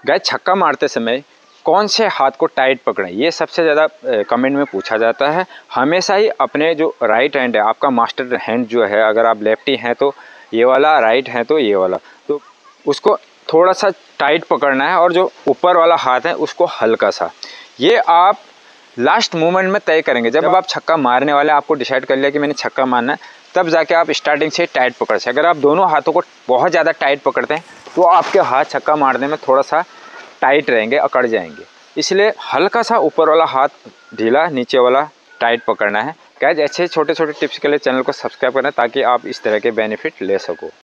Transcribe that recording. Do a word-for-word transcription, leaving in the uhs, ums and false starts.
Guys छक्का मारते समय कौन से हाथ को टाइट पकड़ें, ये सबसे ज़्यादा कमेंट में पूछा जाता है। हमेशा ही अपने जो राइट हैंड है, आपका मास्टर हैंड जो है, अगर आप लेफ्टी हैं तो ये वाला, राइट है तो ये वाला, तो उसको थोड़ा सा टाइट पकड़ना है और जो ऊपर वाला हाथ है उसको हल्का सा। ये आप लास्ट मोमेंट में तय करेंगे। जब आप छक्का मारने वाले, आपको डिसाइड कर लिया कि मैंने छक्का मारना है, तब जाके आप स्टार्टिंग से टाइट पकड़ से। अगर आप दोनों हाथों को बहुत ज़्यादा टाइट पकड़ते हैं तो आपके हाथ छक्का मारने में थोड़ा सा टाइट रहेंगे, अकड़ जाएंगे। इसलिए हल्का सा ऊपर वाला हाथ ढीला, नीचे वाला टाइट पकड़ना है। गाइस ऐसे छोटे छोटे टिप्स के लिए चैनल को सब्सक्राइब करें ताकि आप इस तरह के बेनिफिट ले सको।